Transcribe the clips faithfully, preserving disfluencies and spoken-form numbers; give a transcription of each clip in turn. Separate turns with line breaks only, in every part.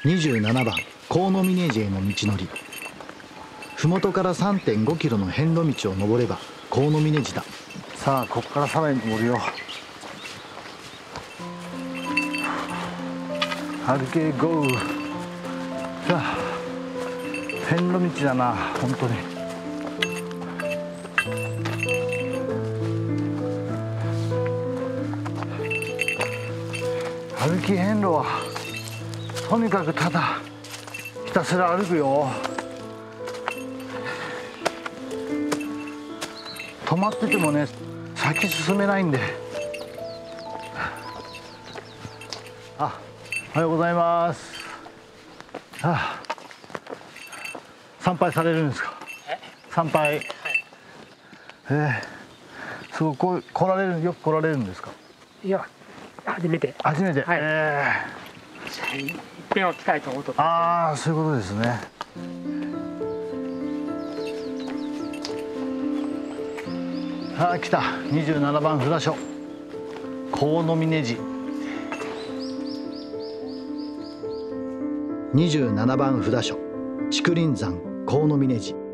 にじゅうななばん河野峰寺への道のり。麓から さんてんごキロの遍路道を登れば河野峰寺だ。さあここからさらに登るよ。歩けゴー。さあ遍路道だな本当に。歩き遍路はとにかくただひたすら歩くよ。止まっててもね先進めないんで。あ、おはようございます。あ、参拝されるんですか？参拝。はい、えー、すごいこう来られるよく来られるんですか？
いや初めて。
初めて。
はい。
え
ー、いっぺんは来たいと思っとった。
ああ、そういうことですね。ああ、来た。にじゅうななばん札所。河野峰寺。にじゅうななばん札所。竹林山河野峰寺。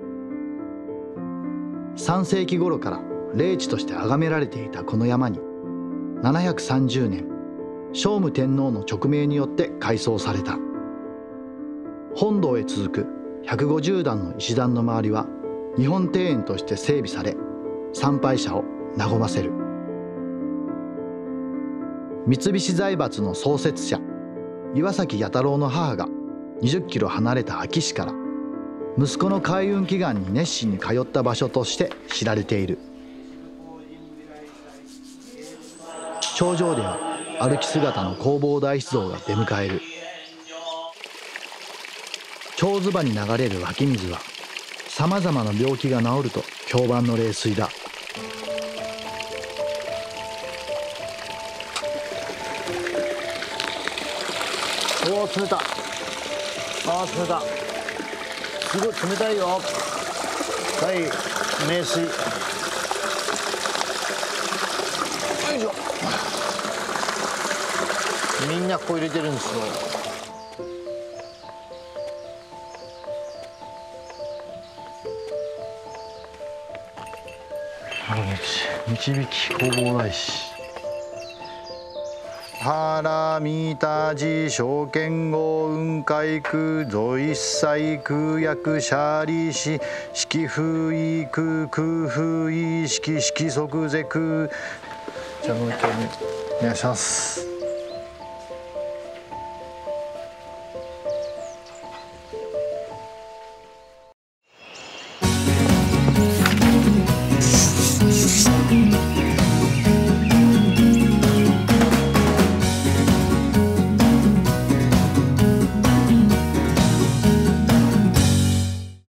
さんせいき頃から霊地として崇められていたこの山に、ななひゃくさんじゅうねん聖武天皇の勅命によって改装された。本堂へ続くひゃくごじゅうだんの石段の周りは日本庭園として整備され、参拝者を和ませる。三菱財閥の創設者岩崎弥太郎の母がにじゅっキロ離れた安芸市から息子の開運祈願に熱心に通った場所として知られている。頂上では歩き姿の弘法大師像が出迎える。長ズバに流れる湧き水はさまざまな病気が治ると評判の冷水だ。おお、冷た。ああ、冷た。すごい冷たいよ。はい、名水。よいしょ。みんなこう入れてるんですよ。導き弘法大師。はらみたじ証券号雲海空ぞ一切空薬シャリシ式風意空空風意式式即是空。じゃあもう一回ねお願いします。